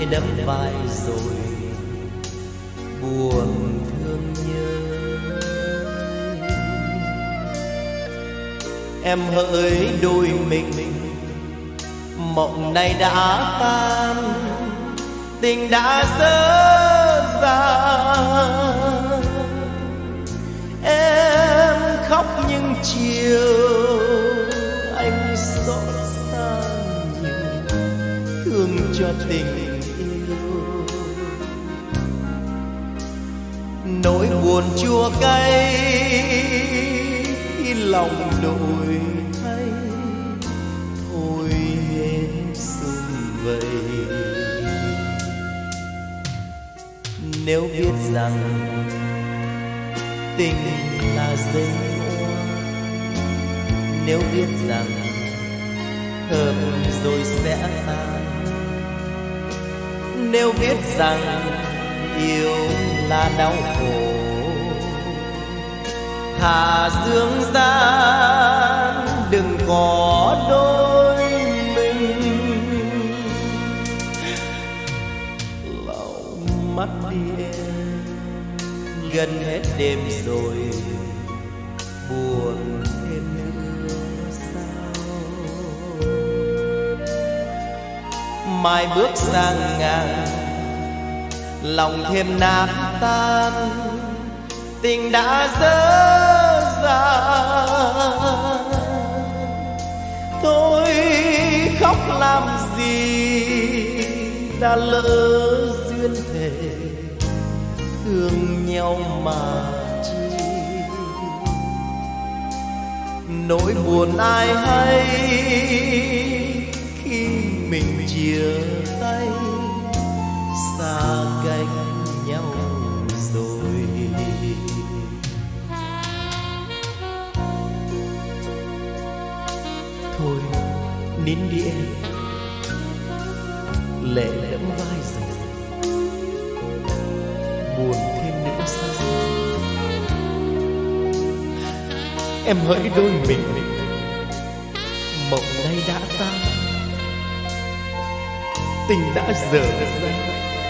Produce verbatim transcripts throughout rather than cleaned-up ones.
đấm vai rồi buồn thương nhớ. Em hỡi đôi mình, mộng này đã tan, tình đã dở dang. Em khóc những chiều anh xót xa nhiều, thương cho tình yêu. Nỗi buồn chua cay khi lòng đổi thay, thôi em sum vầy. Nếu biết rằng tình là dây hoa, nếu biết rằng hợp rồi sẽ tan, nếu biết rằng yêu là đau khổ, hà dương gian đừng có đôi mình. Lau mắt đi em, gần hết đêm rồi buồn thêm nữa sao. Mai bước sang ngàn, lòng thêm nát tan, tình đã dở dang. Thôi khóc làm gì, đã lỡ duyên thề, thương nhau mà chi. Nỗi buồn ai hay khi mình chia tay, xa cách nhau rồi. Thôi nín đi em, lệ đẫm vai rồi buồn thêm nữa sao. Em hỡi đôi mình, mộng nay đã tan, tình đã dở dang.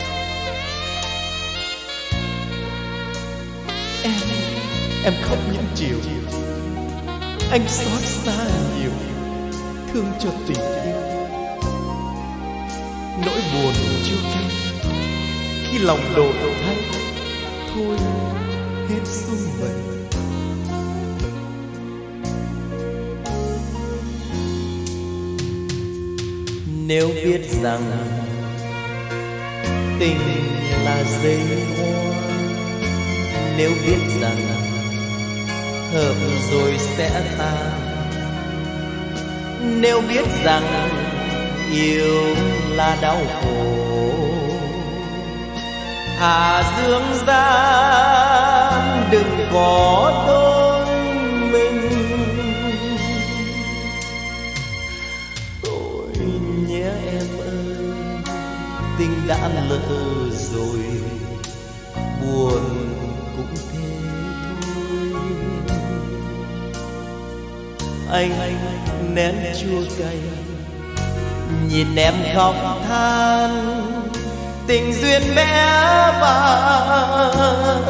Em, em khóc những chiều anh xót xa nhiều, thương cho tình yêu. Nỗi buồn chưa cay khi lòng đổi thay, thôi hết sum vầy. Nếu biết rằng tình là dây hoa, nếu biết rằng hợp rồi sẽ tan, nếu biết rằng yêu là đau khổ, hà dương gian đừng có đôi mình. Thôi nhé em ơi, tình đã lỡ rồi buồn cũng thế thôi. Anh nén chua cay nhìn em khóc than, tình duyên mẽ vàng.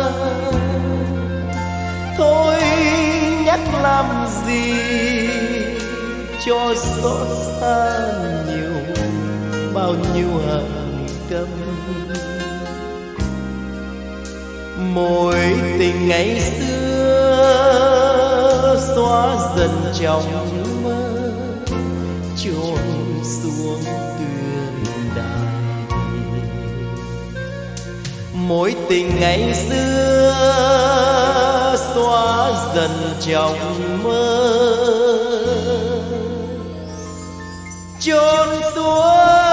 Thôi nhắc làm gì cho xót xa nhiều, bao nhiêu hận căm. Mối tình ngày xưa xóa dần trong mơ, trôn xuống tuyền đài. Mối tình ngày xưa xóa dần trong mơ, trôn xuống